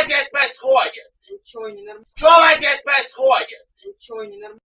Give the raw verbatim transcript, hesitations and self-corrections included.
вас здесь происходит? Ничего не нормально. Что у вас здесь происходит? Ничего не нормально.